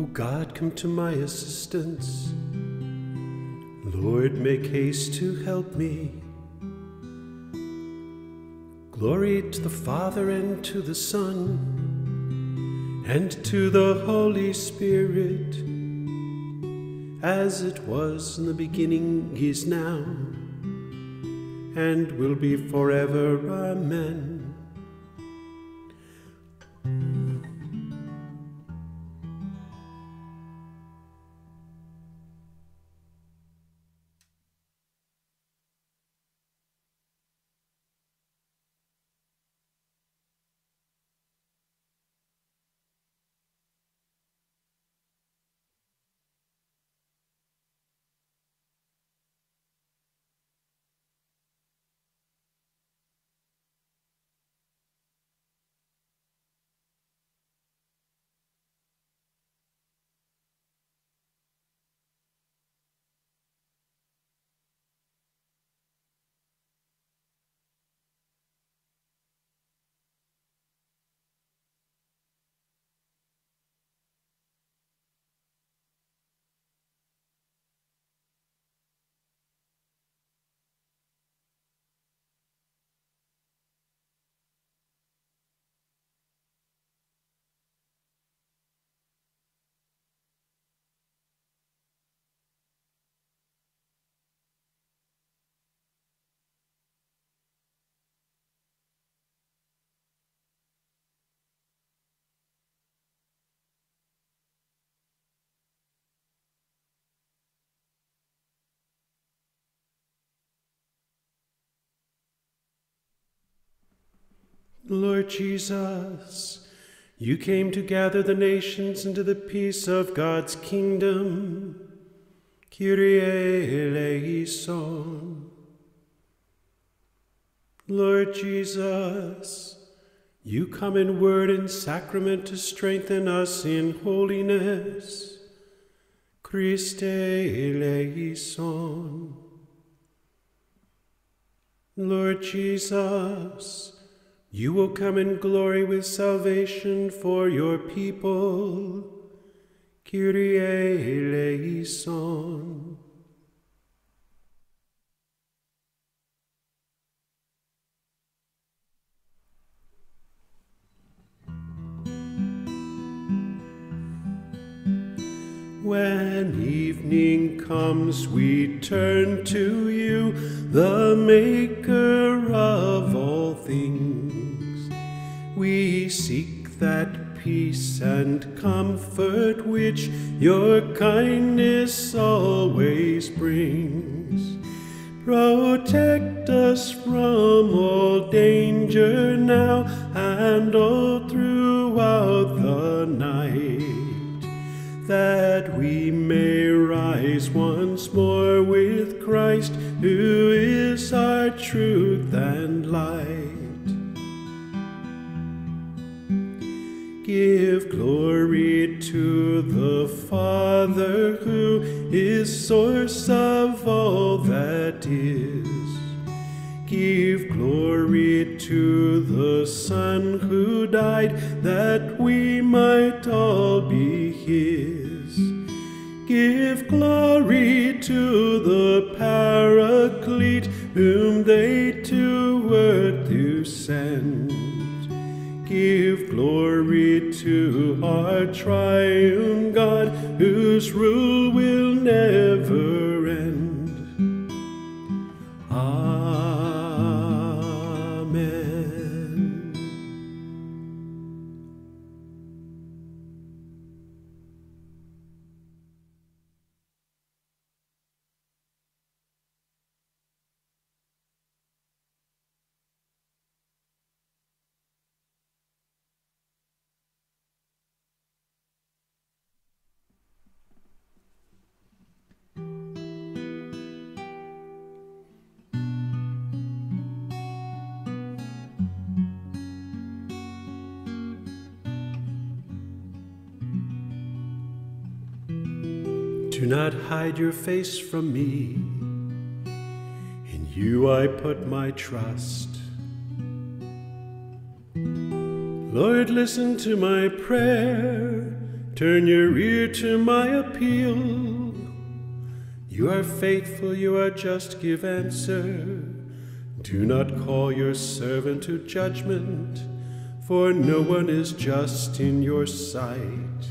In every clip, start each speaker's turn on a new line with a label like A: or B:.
A: O God, come to my assistance. Lord, make haste to help me. Glory to the Father, and to the Son, and to the Holy Spirit, as it was in the beginning, is now, and will be forever. Amen. Lord Jesus, you came to gather the nations into the peace of God's kingdom. Kyrie eleison. Lord Jesus, you come in word and sacrament to strengthen us in holiness. Christe eleison. Lord Jesus, you will come in glory with salvation for your people. Kyrie eleison. When evening comes, we turn to you, the maker of all things. We seek that peace and comfort which your kindness always brings. Protect us from all danger now and all throughout the night, that we may rise once more with Christ, who is our truth and light. Give glory to the Father, who is source of all that is. Give glory to the Son, who died that we might all be his. Give glory to the Paraclete, whom they to earth do send. Give glory to our triune God, whose rule will never end. Do not hide your face from me. In you I put my trust. Lord, listen to my prayer. Turn your ear to my appeal. You are faithful, you are just, give answer. Do not call your servant to judgment, for no one is just in your sight.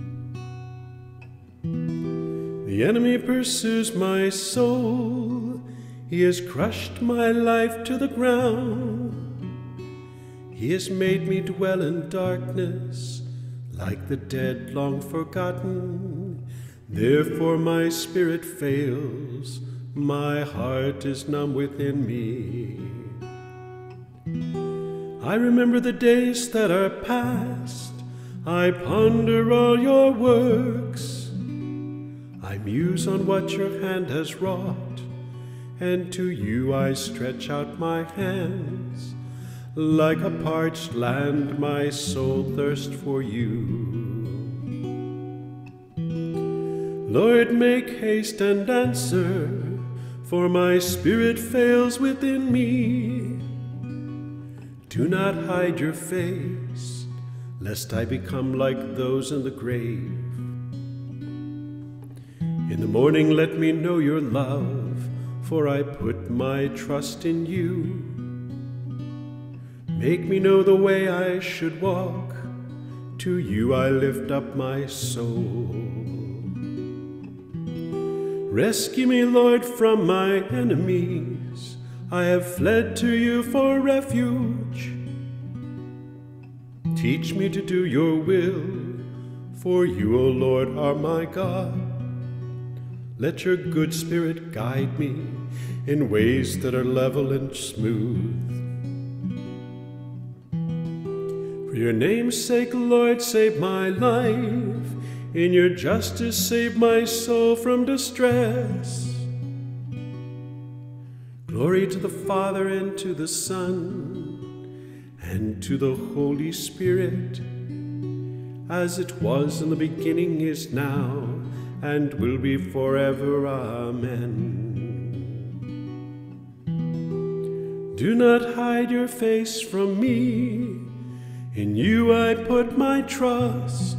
A: The enemy pursues my soul. He has crushed my life to the ground. He has made me dwell in darkness, like the dead long forgotten. Therefore my spirit fails, my heart is numb within me. I remember the days that are past, I ponder all your works. I muse on what your hand has wrought, and to you I stretch out my hands. Like a parched land, my soul thirsts for you. Lord, make haste and answer, for my spirit fails within me. Do not hide your face, lest I become like those in the grave. In the morning let me know your love, for I put my trust in you. Make me know the way I should walk, to you I lift up my soul. Rescue me, Lord, from my enemies. I have fled to you for refuge. Teach me to do your will, for you, O Lord, are my God. Let your good spirit guide me in ways that are level and smooth. For your name's sake, Lord, save my life. In your justice, save my soul from distress. Glory to the Father, and to the Son, and to the Holy Spirit, as it was in the beginning, is now, and will be forever. Amen. Do not hide your face from me. In you I put my trust.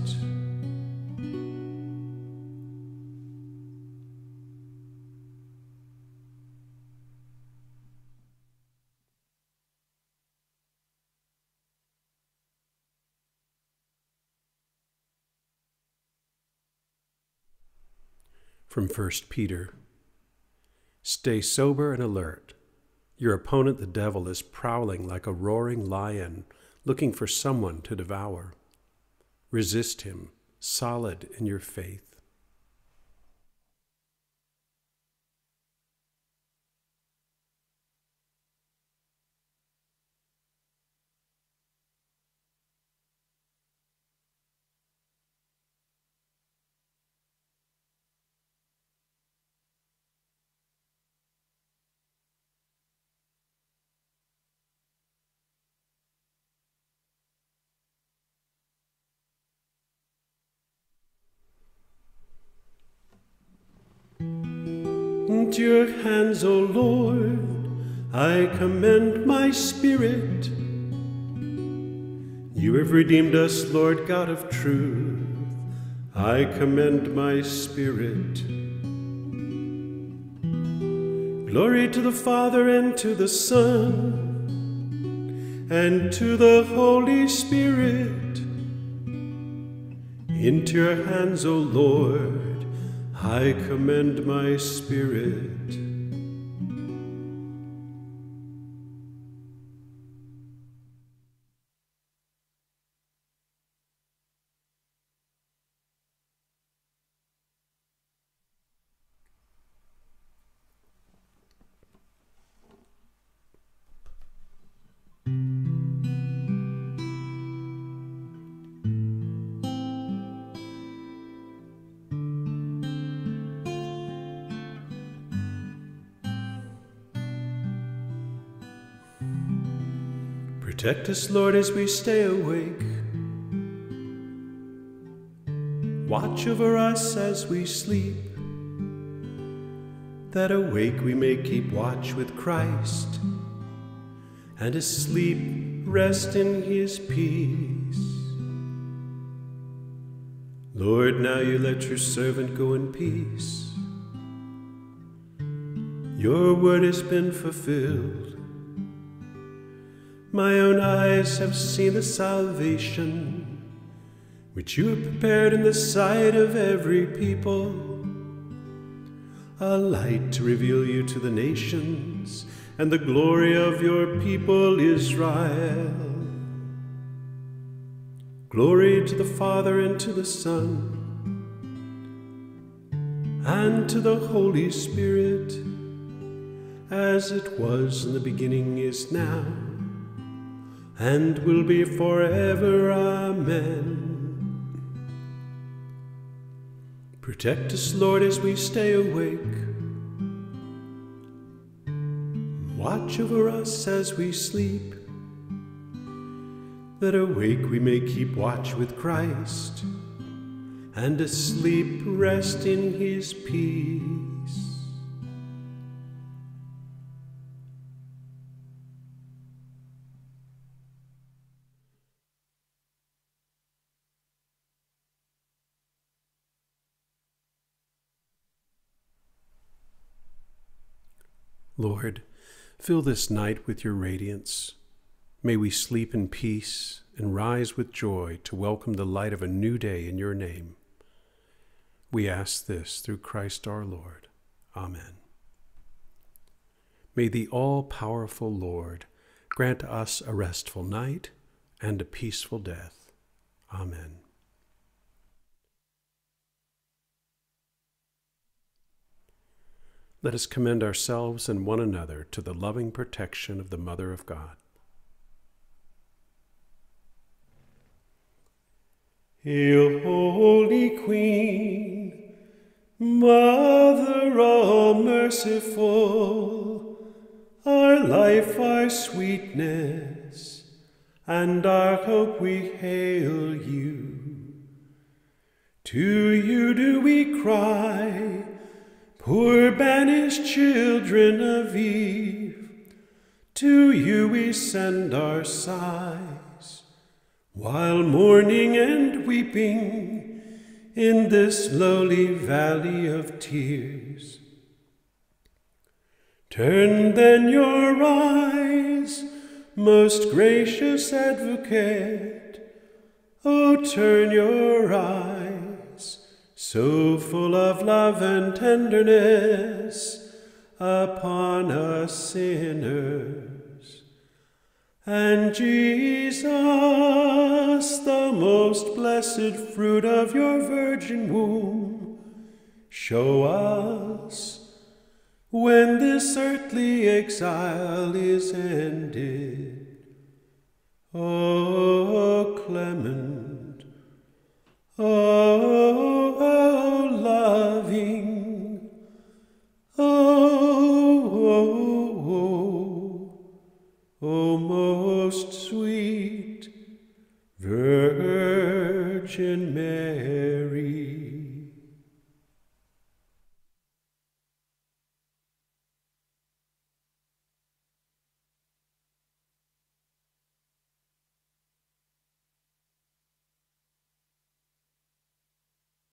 A: From 1 Peter. Stay sober and alert. Your opponent, the devil, is prowling like a roaring lion, looking for someone to devour. Resist him, solid in your faith. Into your hands, O Lord, I commend my spirit. You have redeemed us, Lord God of truth. I commend my spirit. Glory to the Father, and to the Son, and to the Holy Spirit. Into your hands, O Lord, I commend my spirit. Protect us, Lord, as we stay awake. Watch over us as we sleep, that awake we may keep watch with Christ, and asleep rest in his peace. Lord, now you let your servant go in peace. Your word has been fulfilled. My own eyes have seen the salvation which you have prepared in the sight of every people, a light to reveal you to the nations and the glory of your people Israel. Glory to the Father and to the Son and to the Holy Spirit, as it was in the beginning, is now, and will be forever. Amen. Protect us, Lord, as we stay awake. Watch over us as we sleep, that awake we may keep watch with Christ, and asleep rest in his peace. Lord, fill this night with your radiance. May we sleep in peace and rise with joy to welcome the light of a new day in your name. We ask this through Christ our Lord. Amen. May the all-powerful Lord grant us a restful night and a peaceful death. Amen. Let us commend ourselves and one another to the loving protection of the Mother of God. Hail, Holy Queen, Mother all-merciful, our life, our sweetness, and our hope, we hail you. To you do we cry, poor banished children of Eve. To you we send our sighs, while mourning and weeping in this lowly valley of tears. Turn then your eyes, most gracious Advocate, O turn your eyes, so full of love and tenderness, upon us sinners. And Jesus, the most blessed fruit of your virgin womb, show us when this earthly exile is ended. O clement, O loving, O most sweet Virgin Mary.